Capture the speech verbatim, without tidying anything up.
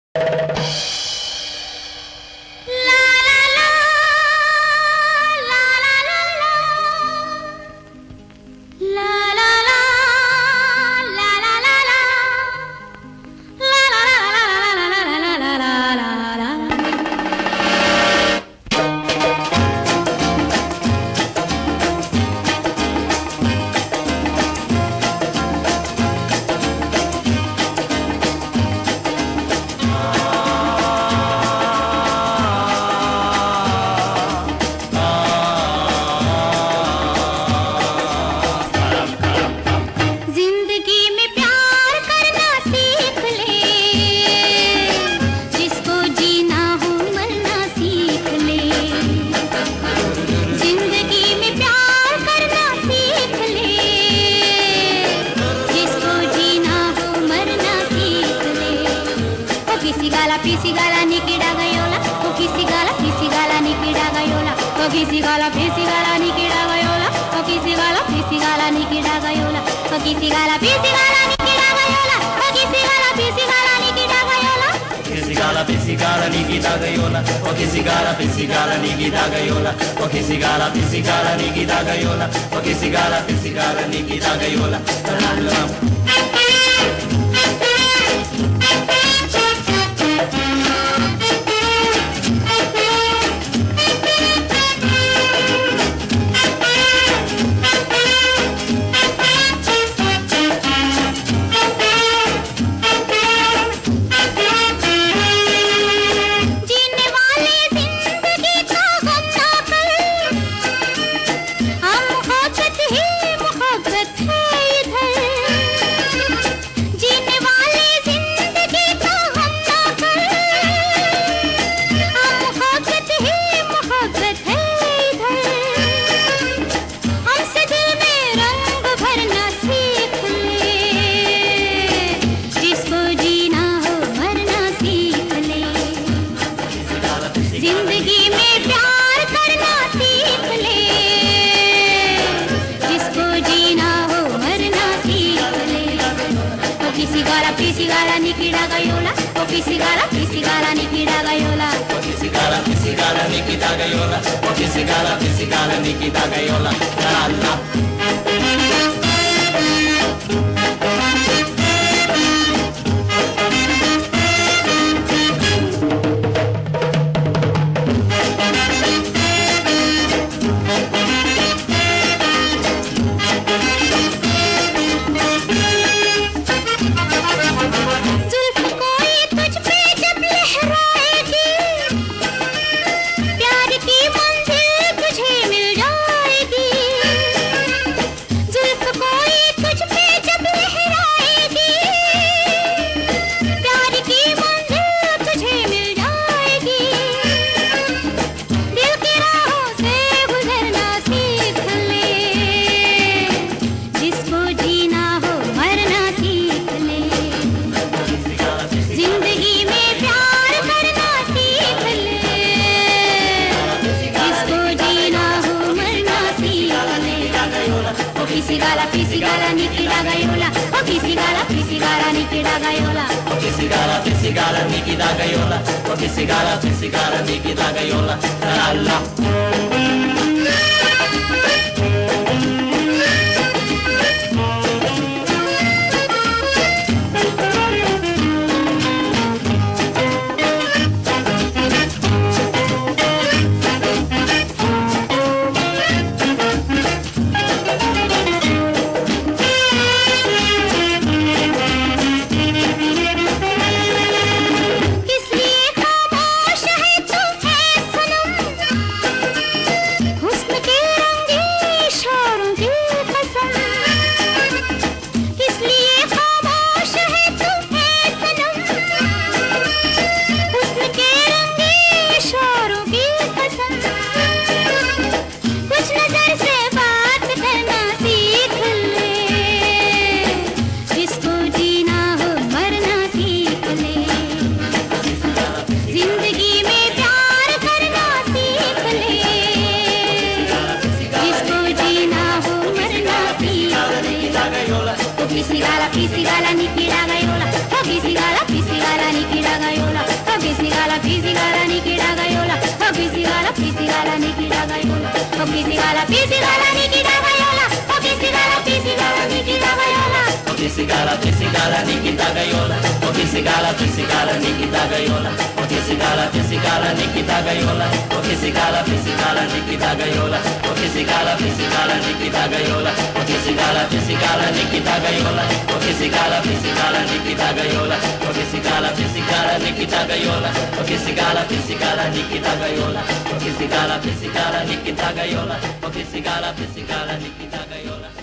Husn pisigala, pisigala, nikida gayola. Oh, pisigala, pisigala, nikida gayola. Oh, pisigala, pisigala, nikida gayola. Oh, pisigala, pisigala, nikida gayola. Oh, pisigala, pisigala, nikida gayola. Oh, pisigala, pisigala, nikida gayola. Oh, pisigala, pisigala, nikida gayola. Oh, pisigala, pisigala, nikida gayola. Oh, pisigala, pisigala, nikida gayola. Oh, pisigala, pisigala, nikida gayola. Oh, pisigala, pisigala, nikida gayola. Oh, pisigala, pisigala, nikida gayola. Oh, pisigala, pisigala, nikida gayola. Oh, pisigala, pisigala, nikida gayola. Oh, pisigala, pisigala, nikida gayola.